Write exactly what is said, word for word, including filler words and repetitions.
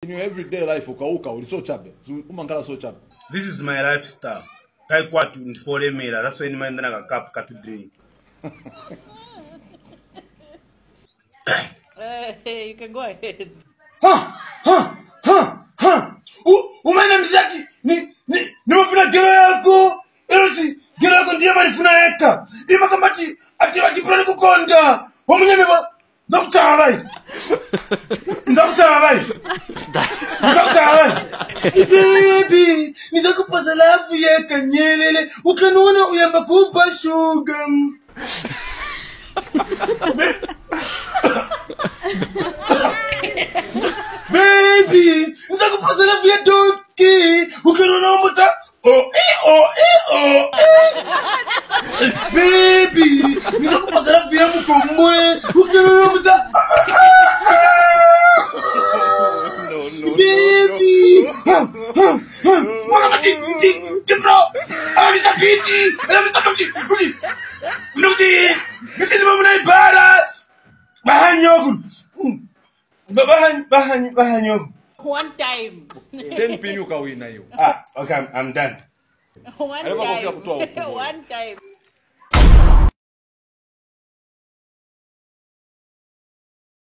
In your everyday life, ukauka uli so chabe. Umangala so chabe. This is my lifestyle. Kai kwatu nifore mera. That's why ni maenda na cup katu drink. Hey, you can go ahead. Ha ha ha ha. Umana mzati ni ni ni mafuna gero yako. Erochi gero yako ndiye manifuna eka. Ima kamati ati ati prani kukonda. Omunyeme ba Zakuchana bai. Zakuchana bai. Zakuchana bai. Baby, nizakupaza lafu ya kanyelele. Ukanuona uyamba kupa sugar. Baby, nizakupaza lafu ya doki. Ukanuona umuta. Oh, eh, oh, eh, oh, eh. Baby, nizakupaza lafu ya mkomwe. Ukanuona umuta. No, no, baby, no, no. Mama, ti, ti, diblo. Ah, mi sapiti. Ah, mi sapiti. Udi, udi. Miti ni mama na ibara. Bahanyogu. Bahan, bahan, bahanyogu. One time. Ten pinyuka wina hiyo. Ah, okay, I'm, I'm done. One time. One time.